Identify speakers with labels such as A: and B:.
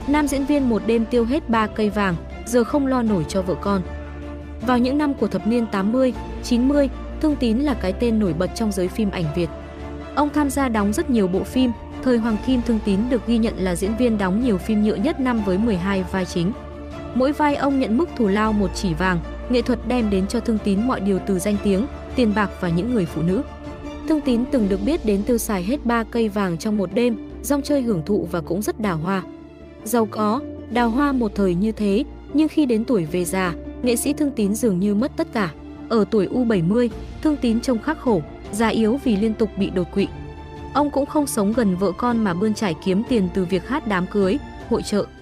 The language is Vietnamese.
A: Nam diễn viên một đêm tiêu hết 3 cây vàng, giờ không lo nổi cho vợ con. Vào những năm của thập niên 80, 90, Thương Tín là cái tên nổi bật trong giới phim ảnh Việt. Ông tham gia đóng rất nhiều bộ phim, thời Hoàng Kim Thương Tín được ghi nhận là diễn viên đóng nhiều phim nhựa nhất năm với 12 vai chính. Mỗi vai ông nhận mức thù lao 1 chỉ vàng, nghệ thuật đem đến cho Thương Tín mọi điều từ danh tiếng, tiền bạc và những người phụ nữ. Thương Tín từng được biết đến tiêu xài hết 3 cây vàng trong một đêm, rong chơi hưởng thụ và cũng rất đào hoa. Giàu có, đào hoa một thời như thế, nhưng khi đến tuổi về già, nghệ sĩ Thương Tín dường như mất tất cả. Ở tuổi U70, Thương Tín trông khắc khổ, già yếu vì liên tục bị đột quỵ. Ông cũng không sống gần vợ con mà bươn trải kiếm tiền từ việc hát đám cưới, hội chợ.